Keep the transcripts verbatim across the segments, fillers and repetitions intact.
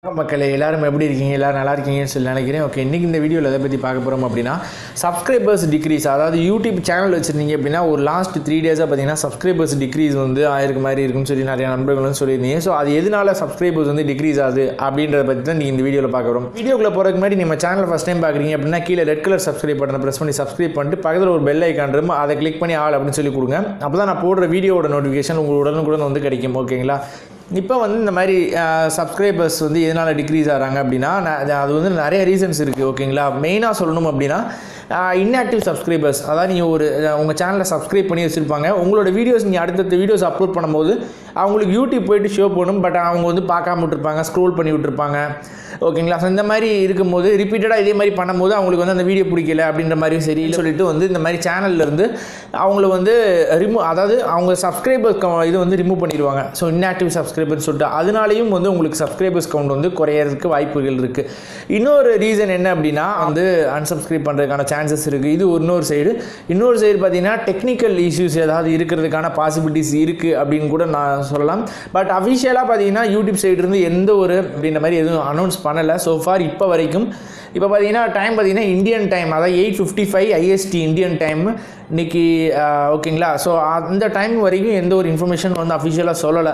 மக்களே எல்லாரும் எப்படி இருக்கீங்க? எல்லாரும் நல்லா இருக்கீங்கன்னு சொல்லி நினைக்கிறேன். ஓகே, இன்றைக்கி இந்த வீடியோவில் எதை பற்றி பார்க்க போகிறோம் அப்படின்னா, சப்ஸ்கிரைபர்ஸ் டிக்ரீஸ். அதாவது யூடியூப் சேனல் வச்சுருந்தீங்க அப்படின்னா ஒரு லாஸ்ட் த்ரீ டேஸாக பார்த்தீங்கன்னா சப்ஸ்கிரைபர்ஸ் டிக்ரீஸ் வந்து ஆயிருக்கு மாதிரி இருக்குன்னு சொல்லி நிறைய நண்பர்களும் சொல்லியிருந்தீங்க. ஸோ அது எதனால சப்ஸ்கிரைபர்ஸ் வந்து டிக்ரீஸ் ஆகுது அப்படின்றத பற்றி தான் நீங்கள் இந்த வீடியோவில் பார்க்க போகிறோம். வீடியோக்குள்ளே போகிறதுக்கு முன்னாடி நம்ம சேனல் ஃபஸ்ட் டைம் பார்க்குறீங்க அப்படின்னா கீழே ரெட் கலர் சப்ஸ்கிரைப் பட்டனை ப்ரெஸ் பண்ணி சப்ஸ்கிரைப் பண்ணிட்டு பக்கத்தில் ஒரு பெல் ஐக்கான் இருக்கும், அதை கிளிக் பண்ணி ஆல் அப்படின்னு சொல்லி கொடுங்க. அப்போ தான் நான் போடுற வீடியோட நோட்டிஃபிகேஷன் உங்களுக்கு உடனுக்குடன் வந்து கிடைக்கும். ஓகேங்களா? இப்போ வந்து இந்த மாதிரி சப்ஸ்கிரைபர்ஸ் வந்து எதனால் டிக்ரீஸ் ஆகிறாங்க அப்படின்னா அது வந்து நிறைய ரீசன்ஸ் இருக்குது. ஓகேங்களா? மெயினாக சொல்லணும் அப்படின்னா இன்ஆக்டிவ் சப்ஸ்கிரைபர்ஸ், அதாவது நீங்கள் ஒரு உங்கள் சேனலை சப்ஸ்கிரைப் பண்ணி வச்சுருப்பாங்க. உங்களோட வீடியோஸ் நீங்கள் அடுத்தடுத்த வீடியோஸ் அப்லோட் பண்ணும்போது அவங்களுக்கு யூடியூப் போய்ட்டு ஷோ பண்ணணும், பட் அவங்க வந்து பார்க்காம விட்டுருப்பாங்க, ஸ்க்ரோல் பண்ணி விட்டுருப்பாங்க. ஓகேங்களா? ஸோ இந்த மாதிரி இருக்கும்போது ரிப்பீட்டடாக இதே மாதிரி பண்ணும்போது அவங்களுக்கு வந்து அந்த வீடியோ பிடிக்கல அப்படின்ற மாதிரி சரி சொல்லிட்டு வந்து இந்த மாதிரி சேனல்லேருந்து அவங்கள வந்து ரிமூவ், அதாவது அவங்க சப்ஸ்கிரைபர்ஸ் இது வந்து ரிமூவ் பண்ணிடுவாங்க. ஸோ இன்ஆக்டிவ் சப்ஸ்கிரைபர்ஸ் சொல்லிட்டு அதனாலையும் வந்து உங்களுக்கு சப்ஸ்கிரைபர்ஸ் கவுண்ட் வந்து குறையிறதுக்கு வாய்ப்புகள் இருக்குது. இன்னொரு ரீசன் என்ன அப்படின்னா வந்து அன்சப்ஸ்கிரைப் பண்ணுறதுக்கான சான்சஸ் இருக்குது. இது இன்னொரு சைடு. இன்னொரு சைடு பார்த்தீங்கன்னா டெக்னிக்கல் இஷ்யூஸ் ஏதாவது இருக்கிறதுக்கான பாசிபிலிட்டிஸ் இருக்குது அப்படின்னு கூட நான் சொல்லலாம். பட் அஃபிஷியலாக பார்த்தீங்கன்னா யூடியூப் சைடு இருந்து எந்த ஒரு அப்படின்ற மாதிரி எதுவும் அனௌன்ஸ் பண்ணலை ஸோ ஃபார் இப்போ வரைக்கும். இப்போ பார்த்தீங்கன்னா டைம் பார்த்தீங்கன்னா இந்தியன் டைம், அதாவது eight fifty five IST Indian time இன்றைக்கி. ஓகேங்களா? ஸோ அந்த டைம் வரைக்கும் எந்த ஒரு இன்ஃபர்மேஷன் வந்து அஃபிஷியலாக சொல்லலை.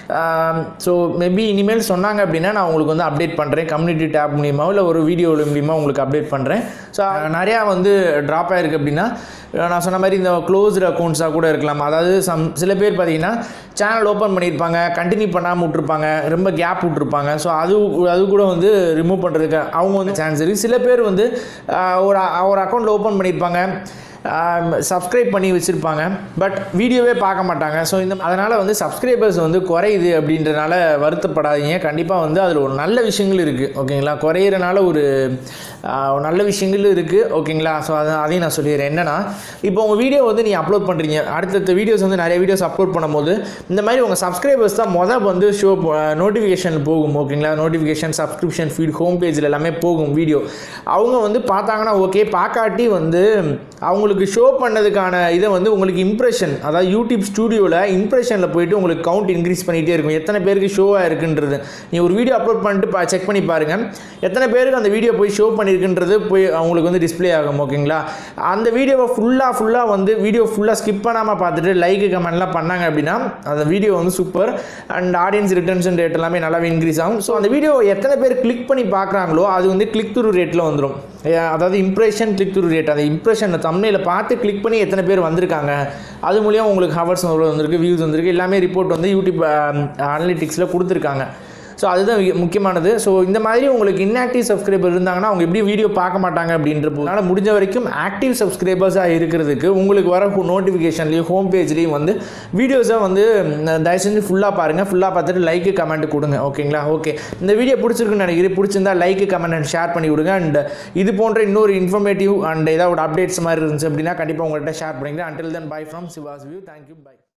ஸோ மேபி இனிமேல் சொன்னாங்க அப்படின்னா நான் உங்களுக்கு வந்து அப்டேட் பண்ணுறேன். கம்யூனிட்டி டேப் மூலிமா இல்லை ஒரு வீடியோ மூலிமா உங்களுக்கு அப்டேட் பண்ணுறேன். ஸோ நிறையா வந்து ட்ராப் ஆகிருக்கு அப்படின்னா நான் சொன்ன மாதிரி இந்த க்ளோஸ்டு அக்கௌண்ட்ஸாக கூட இருக்கலாம். அதாவது சம் சில பேர் பார்த்தீங்கன்னா சேனல் ஓப்பன் பண்ணியிருப்பாங்க, கண்டினியூ பண்ணாமல் விட்ருப்பாங்க, ரொம்ப கேப் விட்ருப்பாங்க. ஸோ அது அது கூட வந்து ரிமூவ் பண்ணுறதுக்கு அவங்க வந்து சான்ஸ் இருக்குது. சில பேர் வந்து ஒரு ஒரு அக்கௌண்ட் ஓப்பன் பண்ணியிருப்பாங்க, சப்ஸ்கிரைப் பண்ணி வச்சுருப்பாங்க, பட் வீடியோவே பார்க்க மாட்டாங்க. ஸோ இந்த அதனால் வந்து சப்ஸ்கிரைபர்ஸ் வந்து குறையுது அப்படின்றனால வருத்தப்படாதீங்க. கண்டிப்பாக வந்து அதில் ஒரு நல்ல விஷயங்கள் இருக்குது. ஓகேங்களா? குறையிறனால ஒரு நல்ல விஷயங்கள் இருக்குது. ஓகேங்களா? ஸோ அதை அதையும் நான் சொல்லிடுறேன். என்னென்னா, இப்போ உங்கள் வீடியோ வந்து நீங்கள் அப்லோட் பண்ணுறீங்க, அடுத்தடுத்த வீடியோஸ் வந்து நிறைய வீடியோஸ் அப்லோட் பண்ணும்போது இந்த மாதிரி உங்கள் சப்ஸ்கிரைபர்ஸ் தான் மொதல் வந்து ஷோ நோட்டிஃபிகேஷன் போகும். ஓகேங்களா? நோட்டிஃபிகேஷன், சப்ஸ்கிரிப்ஷன், ஃபீட், ஹோம் பேஜில் எல்லாமே போகும் வீடியோ. அவங்க வந்து பார்த்தாங்கன்னா ஓகே, பார்க்காட்டி வந்து அவங்களுக்கு ஷோ பண்ணதுக்கான இதை வந்து உங்களுக்கு இம்ப்ரெஷன், அதாவது யூடியூப் ஸ்டூடியோவில் இம்ப்ரெஷனில் போயிட்டு உங்களுக்கு கவுண்ட் இன்க்ரீஸ் பண்ணிகிட்டே இருக்கும். எத்தனை பேருக்கு ஷோவாக இருக்குன்றது நீங்கள் ஒரு வீடியோ அப்லோட் பண்ணிட்டு பா செக் பண்ணி பாருங்கள், எத்தனை பேருக்கு அந்த வீடியோ போய் ஷோ பண்ணியிருக்குன்றது போய் அவங்களுக்கு வந்து டிஸ்பிளே ஆகும். ஓகேங்களா? அந்த வீடியோவை ஃபுல்லாக ஃபுல்லாக வந்து வீடியோ ஃபுல்லாக ஸ்கிப் பண்ணாமல் பார்த்துட்டு லைக்கு கமெண்ட்லாம் பண்ணாங்க அப்படின்னா அந்த வீடியோ வந்து super and audience retention rate எல்லாமே நல்லாவே இன்க்ரீஸ் ஆகும். ஸோ அந்த வீடியோ எத்தனை பேர் கிளிக் பண்ணி பார்க்குறாங்களோ அது வந்து கிளிக் த்ரூ ரேட்டில் வந்துடும். அதாவது இம்ப்ரெஷன் கிளிக் த்ரூ ரேட், அந்த இம்ப்ரெஷன் தம்ப்நெயில பார்த்து கிளிக் பண்ணி எத்தனை பேர் வந்திருக்காங்க, அது மூலியம் உங்களுக்கு ஹவர்ஸ் வந்திருக்கு, வியூஸ் வந்திருக்கு, எல்லாமே ரிப்போர்ட் வந்து யூடியூப் அனலிட்டிக்ஸில் கொடுத்துருக்காங்க. ஸோ அதுதான் முக்கியமானது. ஸோ இந்த மாதிரி உங்களுக்கு இன்ஆக்டிவ் சப்ஸ்கிரைபர் இருந்தாங்கன்னா அவங்க எப்படி வீடியோ பார்க்க மாட்டாங்க அப்படின்ற போதுனால முடிஞ்ச வரைக்கும் ஆக்டிவ் சப்ஸ்கிரைபர்ஸாக இருக்கிறதுக்கு உங்களுக்கு வர நோட்டிஃபிகேஷன்லேயும் ஹோம் பேஜ்லேயும் வந்து வீடியோஸை வந்து தயவு செஞ்சு ஃபுல்லாக பாருங்கள். ஃபுல்லாக பார்த்துட்டு லைக்கு கமெண்ட் கொடுங்க. ஓகேங்களா? ஓகே, இந்த வீடியோ பிடிச்சிருக்குன்னு நினைக்கிறேன். பிடிச்சிருந்தா லைக்கு கமெண்ட் அண்ட் ஷேர் பண்ணி விடுங்க. அண்ட் இது போன்ற இன்னொரு இன்ஃபர்மேட்டிவ் அண்ட் ஏதாவது அப்டேட்ஸ் மாதிரி இருந்துச்சு அப்படின்னா கண்டிப்பாக உங்கள்கிட்ட ஷேர் பண்ணிக்கிறேன். Until then bye from Siva's view. Thank you, by.